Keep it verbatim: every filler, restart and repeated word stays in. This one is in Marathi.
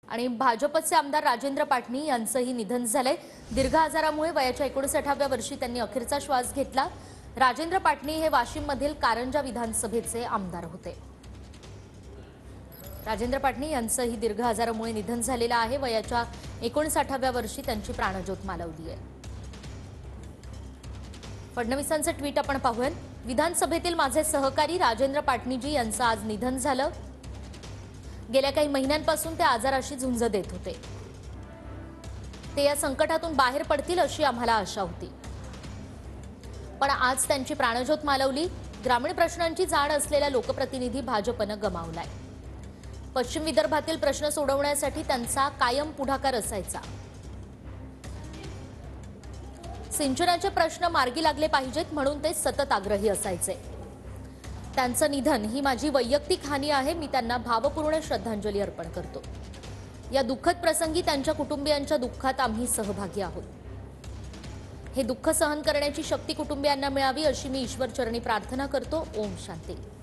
आणि भाजपचे आमदार राजेंद्र पाटणी यांचंही निधन झालंय। दीर्घ आजारामुळे वयाच्या एकोणसाठाव्या वर्षी त्यांनी अखेरचा श्वास घेतला। राजेंद्र पाटणी हे वाशिममधील कारंजा विधानसभेचे आमदार होते। राजेंद्र पाटणी यांचंही दीर्घ आजारामुळे निधन झालेलं आहे। वयाच्या एकोणसाठाव्या वर्षी त्यांची प्राणज्योत मालवली आहे। फडणवीसांचं ट्विट आपण पाहूया। विधानसभेतील माझे सहकारी राजेंद्र पाटणीजी यांचं आज निधन झालं। गेल्या काही महिन्यांपासून ते आजाराशी झुंज देत होते। ते या संकटातून बाहेर पडतील अशी आम्हाला आशा होती, पण आज त्यांची प्राणज्योत मालवली। ग्रामीण प्रश्नांची जाण असलेला लोकप्रतिनिधी भाजपनं गमावलाय। पश्चिम विदर्भातील प्रश्न सोडवण्यासाठी त्यांचा कायम पुढाकार असायचा। सिंचनाचे प्रश्न मार्गी लागले पाहिजेत म्हणून ते सतत आग्रही असायचे। त्यांचं निधन ही माझी वैयक्तिक हानी आहे। मी त्यांना भावपूर्ण श्रद्धांजली अर्पण करतो। या दुःखद प्रसंगी त्यांच्या कुटुंबियांच्या दुःखात आम्ही सहभागी आहोत। हे दुःख सहन करण्याची शक्ती कुटुंबियांना मिळावी अशी मी ईश्वरचरणी प्रार्थना करतो। ओम शांती।